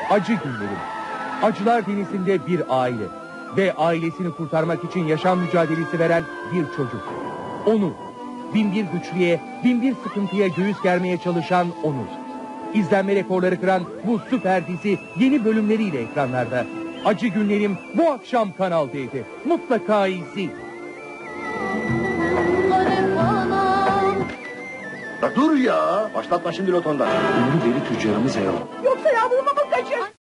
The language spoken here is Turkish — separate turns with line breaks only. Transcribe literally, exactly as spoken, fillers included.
Acı günlerim. Acılar denizinde bir aile ve ailesini kurtarmak için yaşam mücadelesi veren bir çocuk. Onur. Bin bir güçlüye, bin bir sıkıntıya göğüs germeye çalışan Onur. İzlenme rekorları kıran bu süper dizi yeni bölümleriyle ekranlarda. Acı günlerim bu akşam Kanal D'de. Mutlaka izleyin.
Ya dur ya. Başlatma şimdi lotondan. Ünlü deli tüccarımız Erol.
Yoksa yavrumu mu kaçır?